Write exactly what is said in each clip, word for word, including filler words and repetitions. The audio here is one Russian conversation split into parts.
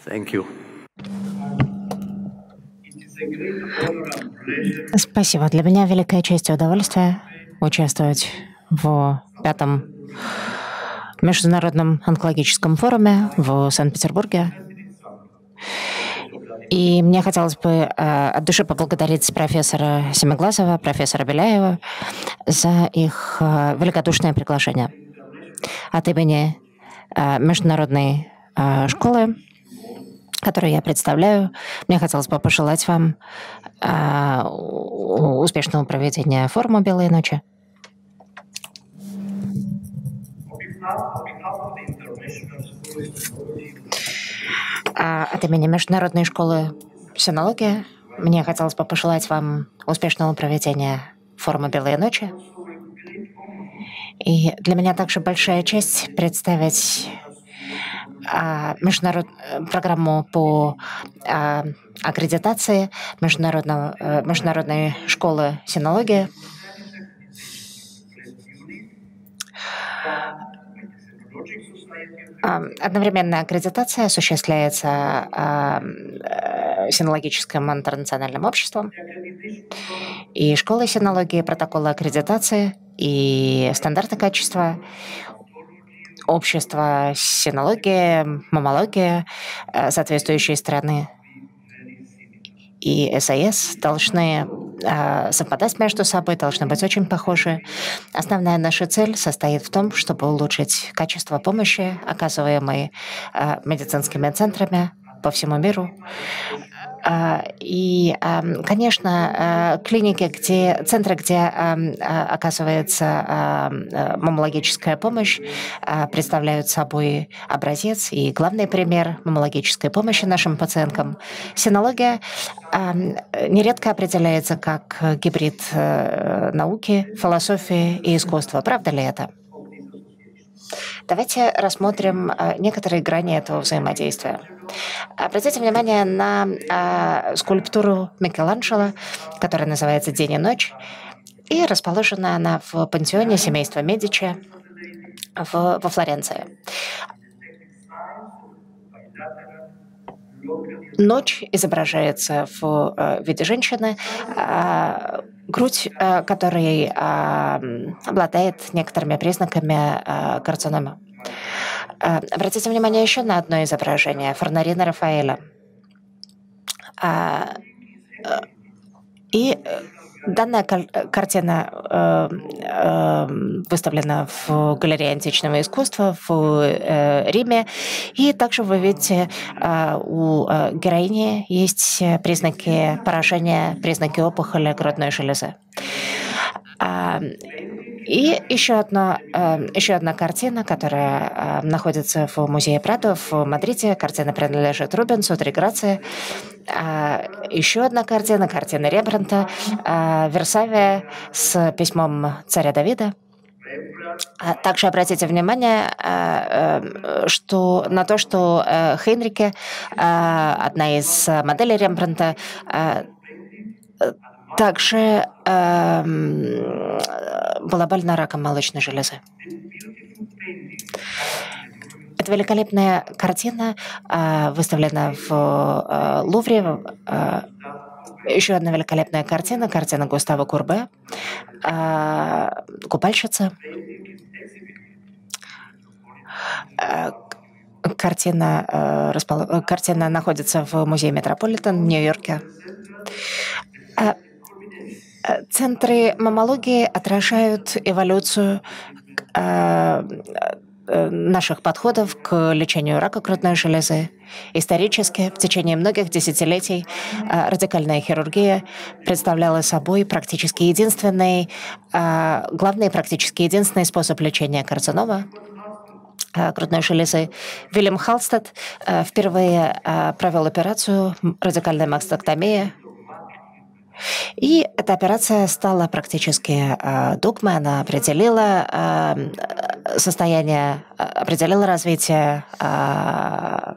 Thank you. Спасибо. Для меня великая честь и удовольствие участвовать в пятом международном онкологическом форуме в Санкт-Петербурге. И мне хотелось бы э, от души поблагодарить профессора Семиглазова, профессора Беляева за их э, великодушное приглашение. От имени э, международной э, школы, которую я представляю, мне хотелось бы пожелать вам э, успешного проведения форума «Белые ночи». А от имени Международной школы синологии мне хотелось бы пожелать вам успешного проведения форума «Белые ночи». И для меня также большая честь представить а, международ... программу по а, аккредитации международного, а, Международной школы синологии. Одновременная аккредитация осуществляется э, синологическим интернациональным обществом и школой синологии, протоколы аккредитации и стандарты качества, общество синологии, маммологии соответствующей страны и эс а эс должны э, совпадать между собой, должны быть очень похожи. Основная наша цель состоит в том, чтобы улучшить качество помощи, оказываемой э, медицинскими центрами по всему миру. И, конечно, клиники, где, центры, где оказывается маммологическая помощь, представляют собой образец и главный пример маммологической помощи нашим пациенткам. Синология нередко определяется как гибрид науки, философии и искусства. Правда ли это? Давайте рассмотрим некоторые грани этого взаимодействия. Обратите внимание на а, скульптуру Микеланджело, которая называется «День и ночь», и расположена она в пантеоне семейства Медичи в, во Флоренции. Ночь изображается в э, виде женщины, э, грудь э, которой э, обладает некоторыми признаками э, карцинома. Э, обратите внимание еще на одно изображение Форнарина Рафаэля. Э, э, и данная картина э, э, выставлена в галерее античного искусства в э, Риме. И также вы видите, э, у э, героини есть признаки поражения, признаки опухоли грудной железы. А, и еще одна, еще одна картина, которая находится в музее Прадо в Мадриде. Картина принадлежит Рубенсу, «Три грации». Еще одна картина, картина Рембрандта, Версавия с письмом царя Давида. Также обратите внимание что, на то, что Хейнрике, одна из моделей Рембрандта, также э, была больна раком молочной железы. Эта великолепная картина э, выставлена в э, Лувре. Э, еще одна великолепная картина, картина Густава Курбе, э, «Купальщица». Э, картина, э, распол... картина находится в музее Метрополитен в Нью-Йорке. Э, Центры маммологии отражают эволюцию э, наших подходов к лечению рака грудной железы. Исторически, в течение многих десятилетий э, радикальная хирургия представляла собой практически единственный, э, главный практически единственный способ лечения карцинома грудной железы. Вильям Халстед э, впервые э, провел операцию радикальной мастектомии. И эта операция стала практически э, догмой, она определила э, состояние, определила развитие э,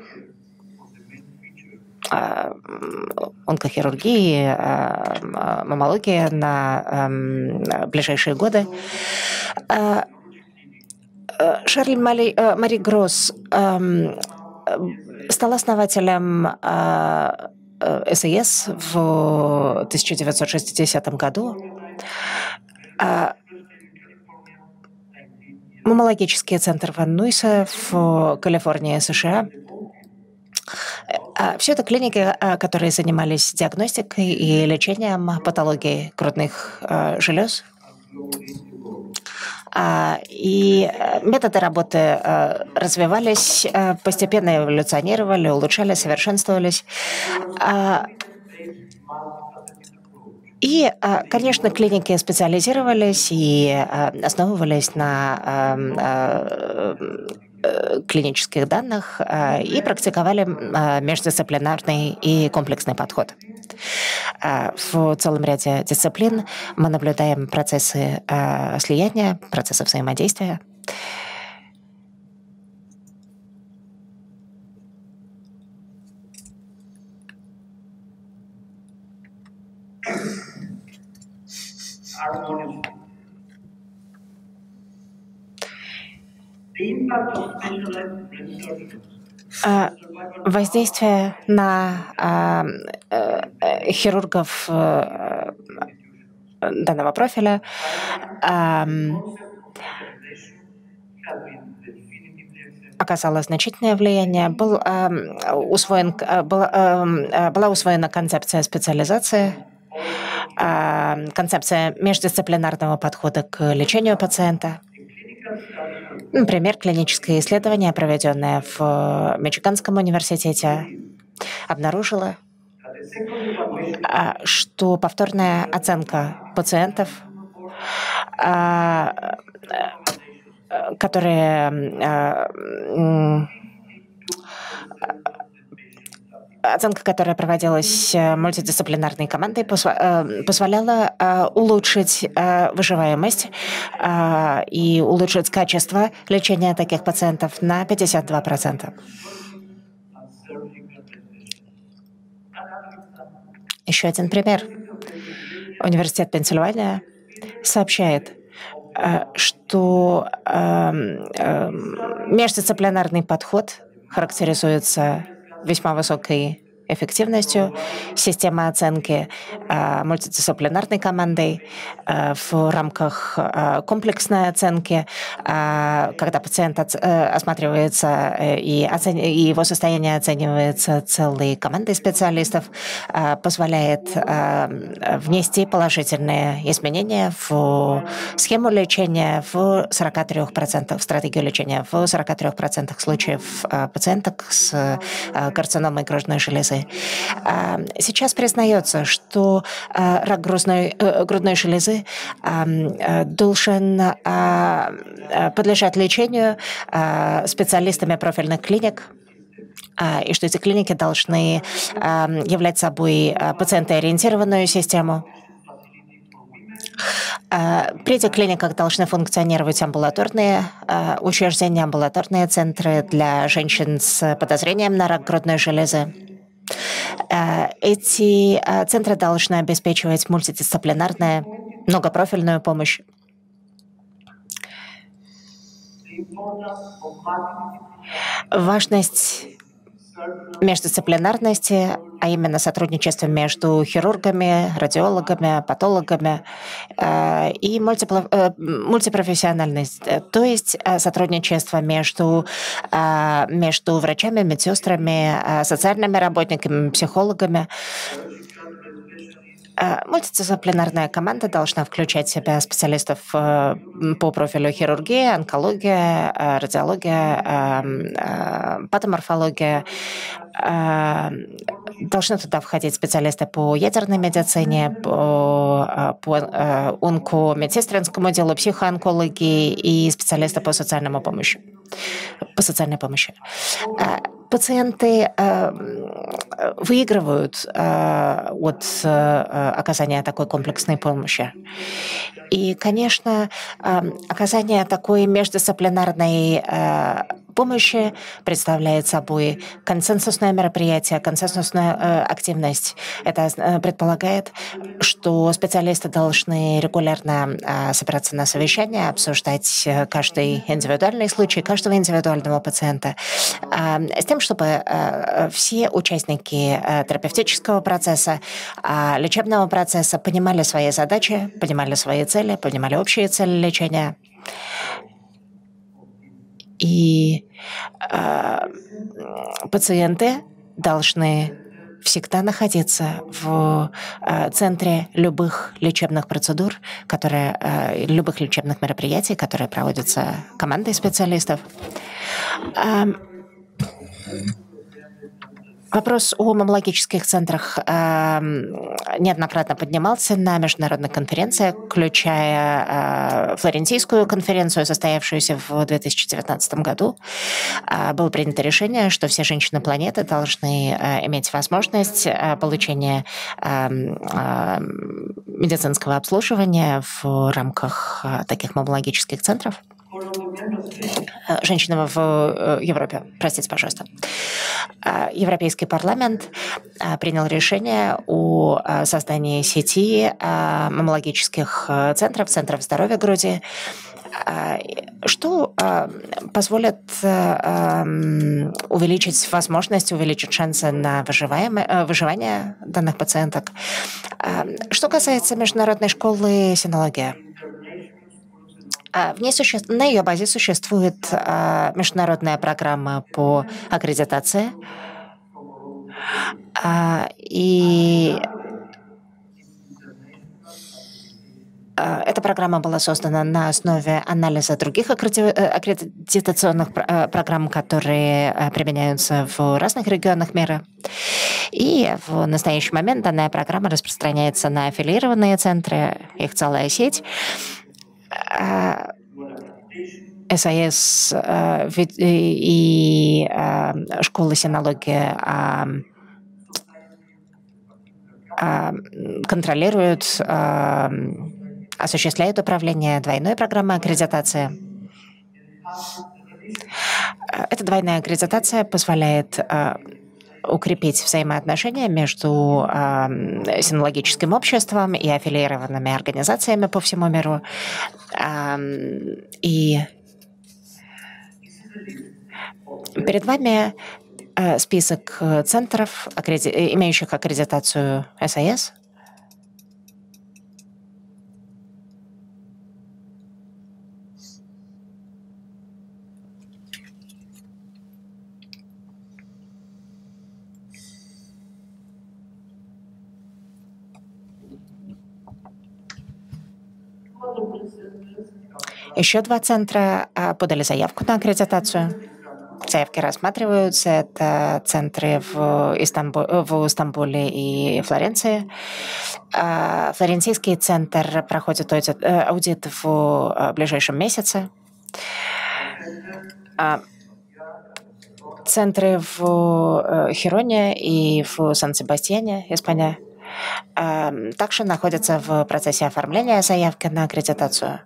э, онкохирургии, э, маммологии на э, ближайшие годы. Э, Шарль Мари, э, Мари Гросс э, стал основателем СИС в тысяча девятьсот шестидесятом году. Маммологический центр Ван Нуйса в Калифорнии, США. Все это клиники, которые занимались диагностикой и лечением патологий грудных желез. И методы работы развивались, постепенно эволюционировали, улучшались, совершенствовались. И, конечно, клиники специализировались и основывались на клинических данных и практиковали междисциплинарный и комплексный подход. В целом ряде дисциплин мы наблюдаем процессы слияния, процессы взаимодействия. Воздействие на а, а, хирургов а, данного профиля а, оказало значительное влияние. Был, а, усвоен, был, а, была усвоена концепция специализации, а, концепция междисциплинарного подхода к лечению пациента. Например, клиническое исследование, проведенное в Мичиганском университете, обнаружило, что повторная оценка пациентов, которые Оценка, которая проводилась мультидисциплинарной командой, позволяла улучшить выживаемость и улучшить качество лечения таких пациентов на пятьдесят два процента. Еще один пример. Университет Пенсильвания сообщает, что междисциплинарный подход характеризуется весьма высокой эффективностью системы оценки э, мультидисциплинарной командой э, в рамках э, комплексной оценки, э, когда пациент от, э, осматривается э, и, оцен... и его состояние оценивается целой командой специалистов, э, позволяет э, внести положительные изменения в схему лечения в сорока трёх процентах, в стратегию лечения в сорока трёх процентах случаев э, пациенток с э, карциномой грудной железы. Сейчас признается, что рак грудной, грудной железы должен подлежать лечению специалистами профильных клиник, и что эти клиники должны являть собой пациентоориентированную систему. При этих клиниках должны функционировать амбулаторные учреждения, амбулаторные центры для женщин с подозрением на рак грудной железы. Эти центры должны обеспечивать мультидисциплинарную, многопрофильную помощь. Важность междисциплинарности, а именно сотрудничество между хирургами, радиологами, патологами э, и мультипро, э, мультипрофессиональность, то есть э, сотрудничество между, э, между врачами, медсестрами, э, социальными работниками, психологами. Мультидисциплинарная команда должна включать в себя специалистов по профилю хирургия, онкология, радиология, патоморфология. Должны туда входить специалисты по ядерной медицине, по, по онкомедсестринскому делу, психоонкологии и специалисты по социальному помощи, по социальной помощи. Пациенты выигрывают от оказания такой комплексной помощи. И, конечно, оказание такой междисциплинарной помощи представляет собой консенсусное мероприятие, консенсусную э, активность. Это э, предполагает, что специалисты должны регулярно э, собираться на совещания, обсуждать э, каждый индивидуальный случай, каждого индивидуального пациента, э, с тем, чтобы э, все участники э, терапевтического процесса, э, лечебного процесса понимали свои задачи, понимали свои цели, понимали общие цели лечения. И э, пациенты должны всегда находиться в э, центре любых лечебных процедур, которые, э, любых лечебных мероприятий, которые проводятся командой специалистов. Э, Вопрос о маммологических центрах э, неоднократно поднимался на международных конференциях, включая э, Флорентийскую конференцию, состоявшуюся в две тысячи девятнадцатом году. Э, было принято решение, что все женщины планеты должны э, иметь возможность э, получения э, э, медицинского обслуживания в рамках э, таких маммологических центров. Женщинам в Европе, простите, пожалуйста. Европейский парламент принял решение о создании сети маммологических центров, центров здоровья груди, что позволит увеличить возможность, увеличить шансы на выживание данных пациенток. Что касается международной школы синологии, В ней суще... На ее базе существует а, международная программа по аккредитации. А, и а, эта программа была создана на основе анализа других аккреди... аккредитационных пр... программ, которые а, применяются в разных регионах мира. И в настоящий момент данная программа распространяется на аффилированные центры, их целая сеть. САС и школы синологии контролируют, осуществляют управление двойной программой аккредитации. Эта двойная аккредитация позволяет укрепить взаимоотношения между э, синологическим обществом и аффилированными организациями по всему миру. Э, и перед вами э, список центров, аккреди... имеющих аккредитацию САС. Еще два центра подали заявку на аккредитацию. Заявки рассматриваются. Это центры в, Истамбу... в Стамбуле и Флоренции. Флорентийский центр проходит аудит в ближайшем месяце. Центры в Хероне и в Сан-Себастьяне, Испания, также находятся в процессе оформления заявки на аккредитацию.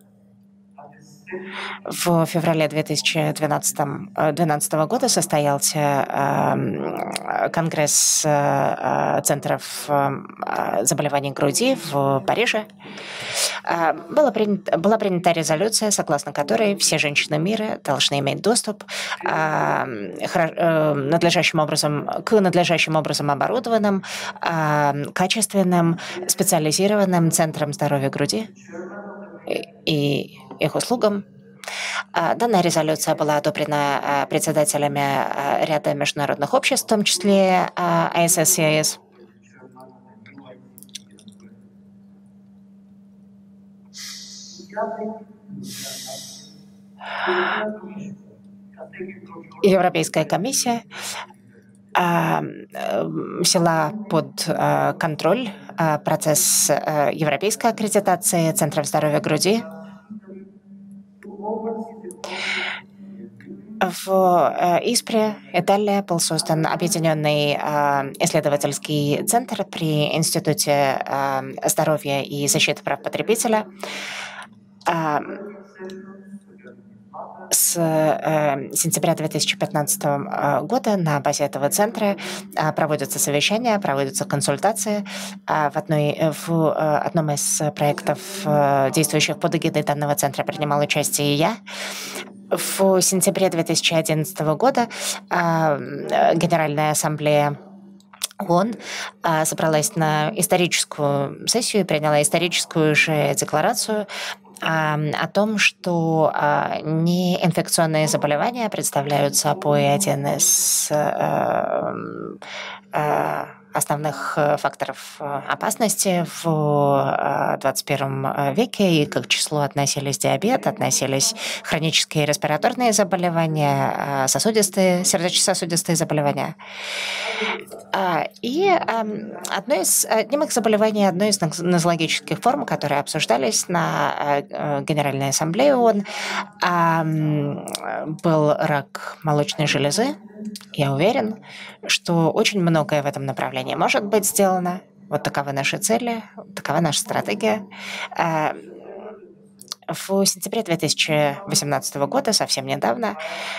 В феврале две тысячи двенадцатого года состоялся э, конгресс э, центров э, заболеваний груди в Париже. Э, была, принята, была принята резолюция, согласно которой все женщины мира должны иметь доступ э, э, надлежащим образом, к надлежащим образом оборудованным, э, качественным, специализированным центрам здоровья груди и их услугам. Данная резолюция была одобрена председателями ряда международных обществ, в том числе ай эс эс си ай эс. Европейская комиссия взяла под контроль процесс европейской аккредитации центров здоровья груди. В Испре, Италия, был создан объединенный исследовательский центр при Институте здоровья и защиты прав потребителя. С э, сентября две тысячи пятнадцатого года на базе этого центра э, проводятся совещания, проводятся консультации. А в, одной, в э, одном из проектов, э, действующих под эгидой данного центра, принимал участие и я. В сентябре две тысячи одиннадцатого года э, Генеральная ассамблея ООН а, собралась на историческую сессию и приняла историческую же декларацию а, о том, что а, неинфекционные заболевания представляют собой один из а, а, основных факторов опасности в двадцать первом веке, и к числу относились диабет, относились хронические респираторные заболевания, сосудистые, сердечно-сосудистые заболевания. И одно из, одним из заболеваний, одной из нозологических форм, которые обсуждались на Генеральной ассамблее ООН, был рак молочной железы. Я уверен, что очень многое в этом направлении может быть сделано. Вот таковы наши цели, такова наша стратегия. В сентябре две тысячи восемнадцатого года, совсем недавно,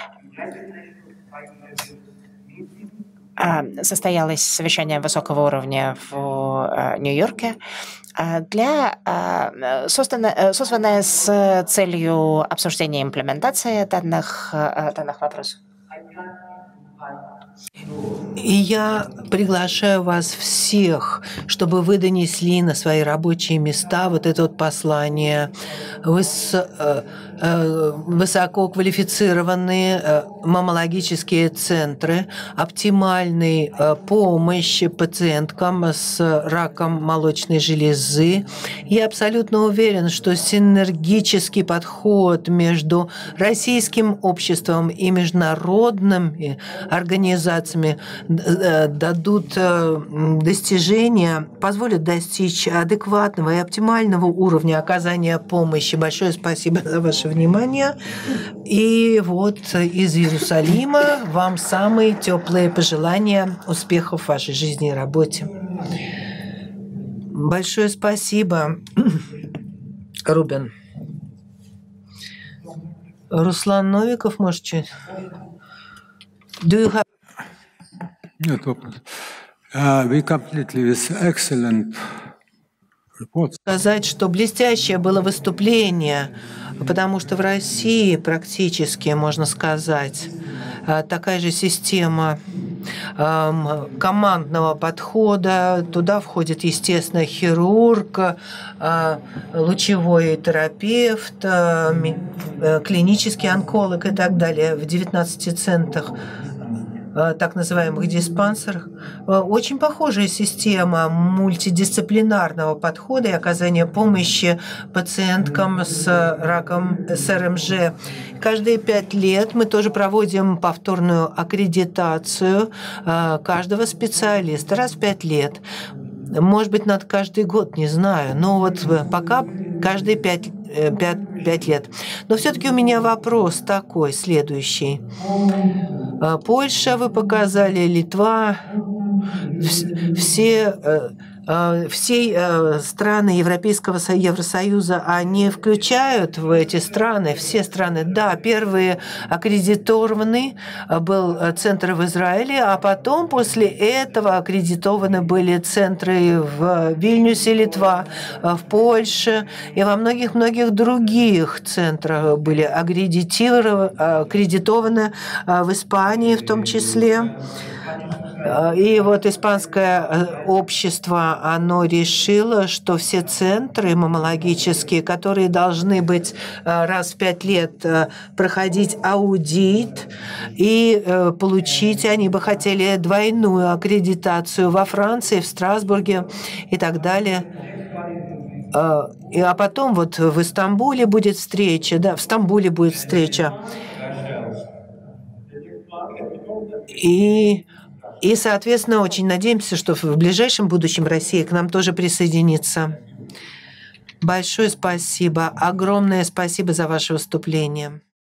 состоялось совещание высокого уровня в Нью-Йорке, для, создано, созванное с целью обсуждения имплементации данных, данных вопросов. И я приглашаю вас всех, чтобы вы донесли на свои рабочие места вот это вот послание. Выс, э, э, высококвалифицированные э, маммологические центры, оптимальной э, помощи пациенткам с раком молочной железы. Я абсолютно уверен, что синергический подход между российским обществом и международными организациями дадут достижения, позволят достичь адекватного и оптимального уровня оказания помощи. Большое спасибо за ваше внимание. И вот из Иерусалима вам самые теплые пожелания успехов в вашей жизни и работе. Большое спасибо, Рубен. Руслан Новиков, может, чуть? Do you have... Нет вопросов. Uh, we completely with excellent reports. Сказать, что блестящее было выступление, потому что в России практически, можно сказать, такая же система командного подхода. Туда входит, естественно, хирург, лучевой терапевт, клинический онколог и так далее в девятнадцати центрах, так называемых диспансерах. Очень похожая система мультидисциплинарного подхода и оказания помощи пациенткам с раком СРМЖ. Каждые пять лет мы тоже проводим повторную аккредитацию каждого специалиста. Раз в пять лет. Может быть, надо каждый год, не знаю. Но вот пока каждые пять, пять, пять лет. Но все-таки у меня вопрос такой, следующий. Польша вы показали, Литва, все... Все страны Европейского Евросоюза, они включают в эти страны, все страны, да, первые аккредитованы был центр в Израиле, а потом после этого аккредитованы были центры в Вильнюсе, Литва, в Польше и во многих-многих других центрах были аккредитованы, в Испании в том числе. И вот испанское общество, оно решило, что все центры маммологические, которые должны быть раз в пять лет проходить аудит и получить, они бы хотели двойную аккредитацию во Франции, в Страсбурге и так далее. А потом вот в Истамбуле будет встреча, да, в Стамбуле будет встреча. И И, соответственно, очень надеемся, что в ближайшем будущем Россия к нам тоже присоединится. Большое спасибо, огромное спасибо за ваше выступление.